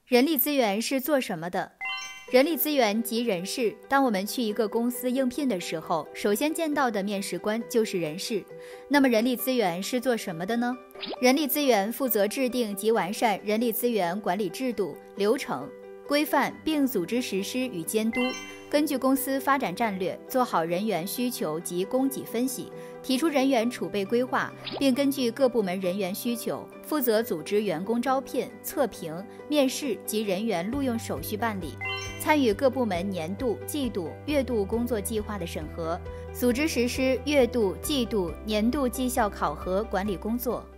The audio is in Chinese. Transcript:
人力资源是做什么的？人力资源即人事。当我们去一个公司应聘的时候，首先见到的面试官就是人事。那么人力资源是做什么的呢？人力资源负责制定及完善人力资源管理制度、流程、规范，并组织实施与监督。根据公司发展战略，做好人员需求及供给分析，提出人员储备规划，并根据各部门人员需求，负责组织员工招聘、测评、面试及人员录用手续办理，参与各部门年度、季度、月度工作计划的审核，组织实施月度、季度、年度绩效考核管理工作。